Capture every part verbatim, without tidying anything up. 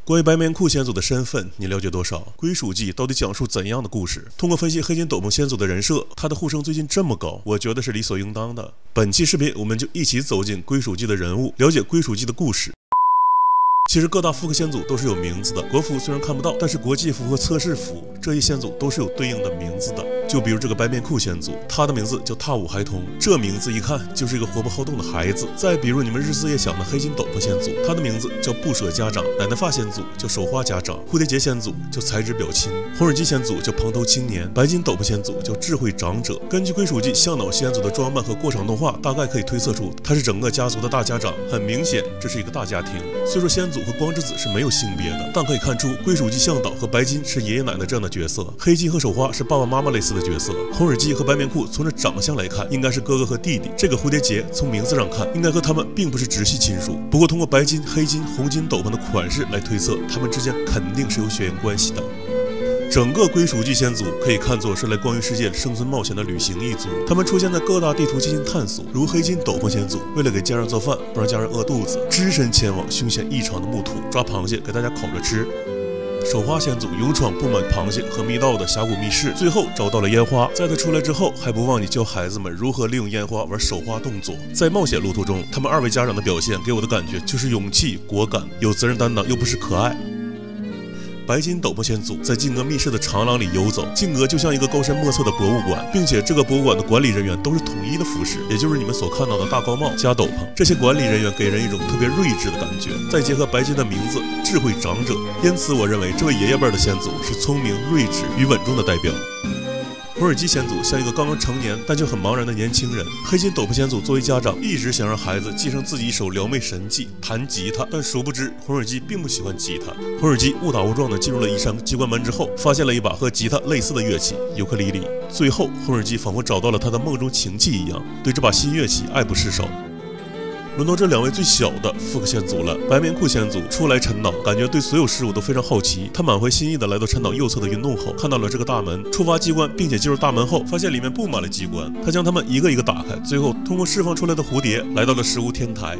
关于白棉裤先祖的身份，你了解多少？归属记到底讲述怎样的故事？通过分析黑金斗篷先祖的人设，他的呼声最近这么高，我觉得是理所应当的。本期视频我们就一起走进归属记的人物，了解归属记的故事。其实各大复刻先祖都是有名字的，国服虽然看不到，但是国际服和测试服这一先祖都是有对应的名字的。就比如这个白面裤先祖，他的名字叫踏舞孩童，这名字一看就是一个活泼好动的孩子。再比如你们日思夜想的黑金斗篷先祖，他的名字叫不舍家长；奶奶发先祖叫手花家长；蝴蝶结先祖叫才智表亲；红耳机先祖叫蓬头青年；白金斗篷先祖叫智慧长者。根据归属记向导先祖的装扮和过场动画，大概可以推测出他是整个家族的大家长。很明显，这是一个大家庭。虽说先祖和光之子是没有性别的，但可以看出归属记向导和白金是爷爷奶奶这样的角色，黑金和手花是爸爸妈妈类似的角色，红耳机和白棉裤从这长相来看应该是哥哥和弟弟，这个蝴蝶结从名字上看应该和他们并不是直系亲属，不过通过白金、黑金、红金斗篷的款式来推测，他们之间肯定是有血缘关系的。整个归属记先祖可以看作是来光于世界生存冒险的旅行一族，他们出现在各大地图进行探索，如黑金斗篷先祖为了给家人做饭，不让家人饿肚子，只身前往凶险异常的木土抓螃蟹给大家烤着吃。手花先祖勇闯布满螃蟹和密道的峡谷密室，最后找到了烟花。在他出来之后，还不忘记教孩子们如何利用烟花玩手花动作。在冒险路途中，他们二位家长的表现给我的感觉就是勇气、果敢、有责任担当，又不失可爱。白金斗篷先祖在静阁密室的长廊里游走，静阁就像一个高深莫测的博物馆，并且这个博物馆的管理人员都是统一的服饰，也就是你们所看到的大高帽加斗篷。这些管理人员给人一种特别睿智的感觉，再结合白金的名字智慧长者，因此我认为这位爷爷辈的先祖是聪明、睿智与稳重的代表。红耳机先祖像一个刚刚成年但却很茫然的年轻人。黑金斗篷先祖作为家长，一直想让孩子继承自己一手撩妹神技弹吉他，但殊不知红耳机并不喜欢吉他。红耳机误打误撞地进入了一扇机关门之后，发现了一把和吉他类似的乐器尤克里里。最后红耳机仿佛找到了他的梦中情妻一样，对这把新乐器爱不释手。轮到这两位最小的复刻先祖了。白棉裤先祖初来陈岛，感觉对所有事物都非常好奇。他满怀心意的来到陈岛右侧的云洞后，看到了这个大门，触发机关，并且进入大门后，发现里面布满了机关。他将它们一个一个打开，最后通过释放出来的蝴蝶，来到了石屋天台。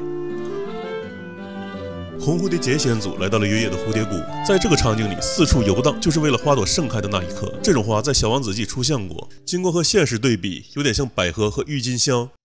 红蝴蝶结先祖来到了原野的蝴蝶谷，在这个场景里四处游荡，就是为了花朵盛开的那一刻。这种花在小王子记出现过，经过和现实对比，有点像百合和郁金香。